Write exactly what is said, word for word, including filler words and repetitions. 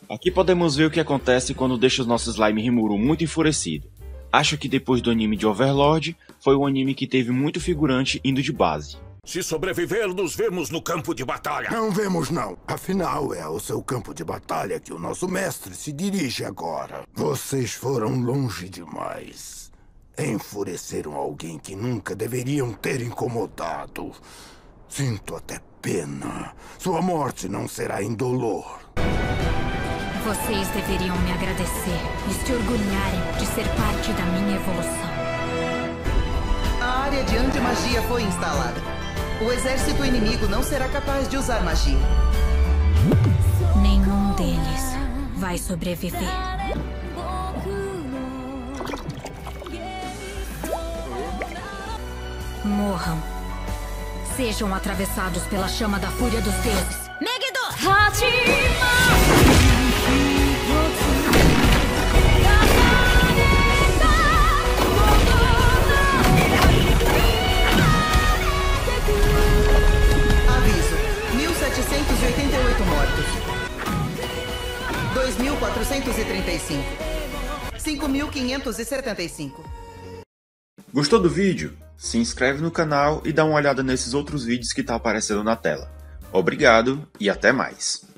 Aqui podemos ver o que acontece quando deixa o nosso slime Rimuru muito enfurecido. Acho que depois do anime de Overlord, foi o anime que teve muito figurante indo de base. Se sobreviver, nos vemos no campo de batalha. Não vemos não. Afinal, é ao seu campo de batalha que o nosso mestre se dirige agora. Vocês foram longe demais. Enfureceram alguém que nunca deveriam ter incomodado. Sinto até pena. Sua morte não será indolor. Vocês deveriam me agradecer e se orgulharem de ser parte da minha evolução. A área de anti-magia foi instalada. O exército inimigo não será capaz de usar magia. Nenhum deles vai sobreviver. Morram. Sejam atravessados pela chama da fúria dos deuses. Megiddo! Aviso: mil setecentos e oitenta e oito mortos. dois mil quatrocentos e trinta e cinco. cinco mil quinhentos e setenta e cinco. Gostou do vídeo? Se inscreve no canal e dá uma olhada nesses outros vídeos que tá aparecendo na tela. Obrigado e até mais!